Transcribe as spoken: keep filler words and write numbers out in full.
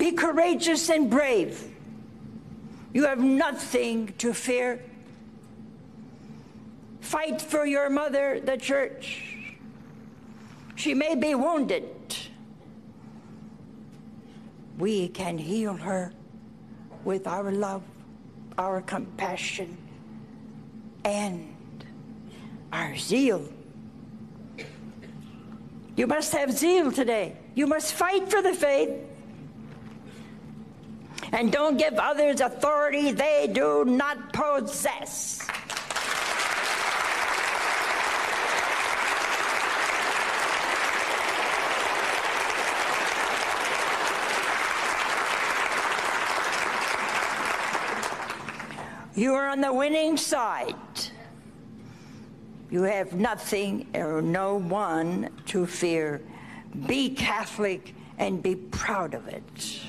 Be courageous and brave. You have nothing to fear. Fight for your mother, the church. She may be wounded. We can heal her with our love, our compassion, and our zeal. You must have zeal today. You must fight for the faith. And don't give others authority they do not possess. You are on the winning side. You have nothing or no one to fear. Be Catholic and be proud of it.